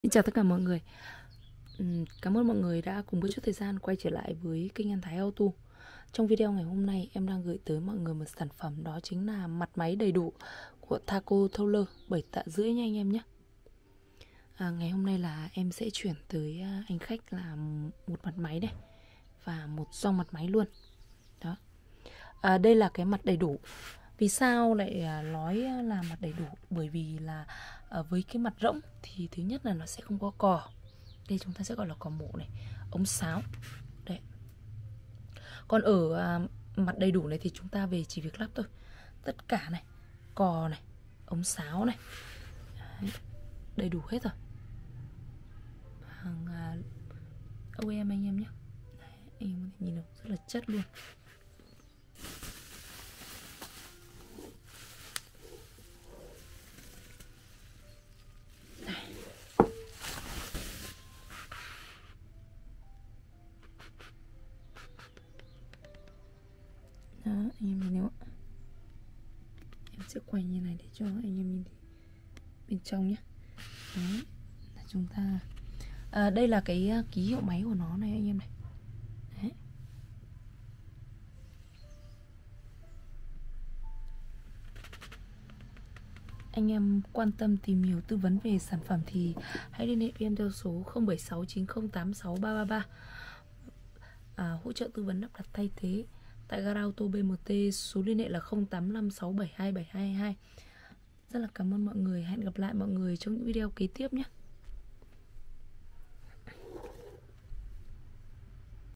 Xin chào tất cả mọi người. Cảm ơn mọi người đã cùng với chút thời gian quay trở lại với kênh An Thái Auto. Trong video ngày hôm nay em đang gửi tới mọi người một sản phẩm, đó chính là mặt máy đầy đủ của Taco Toller 7 tạ rưỡi nha anh em nhé. Ngày hôm nay là em sẽ chuyển tới anh khách là một mặt máy này và một dòng mặt máy luôn. Đó. Đây là cái mặt đầy đủ. Vì sao lại nói là mặt đầy đủ? Bởi vì là với cái mặt rỗng thì thứ nhất là nó sẽ không có cò. Đây chúng ta sẽ gọi là cò mổ này, ống sáo. Đấy. Còn ở mặt đầy đủ này thì chúng ta về chỉ việc lắp thôi. Tất cả này, cò này, ống sáo này. Đấy. Đầy đủ hết rồi. Hàng OEM anh em nhé. Đấy, anh em có thể nhìn được rất là chất luôn. Đó, anh em nhìn thấy không ạ? Em sẽ quay như này để cho anh em nhìn thấy bên trong nhé. Đấy, là chúng ta đây là cái ký hiệu máy của nó này anh em này. Đấy. Anh em quan tâm tìm hiểu tư vấn về sản phẩm thì hãy liên hệ với em theo số 0769086333. Hỗ trợ tư vấn lắp đặt thay thế tại gara ô tô BMT. Số liên hệ là 0856727222. Rất là cảm ơn mọi người. Hẹn gặp lại mọi người trong những video kế tiếp nhé.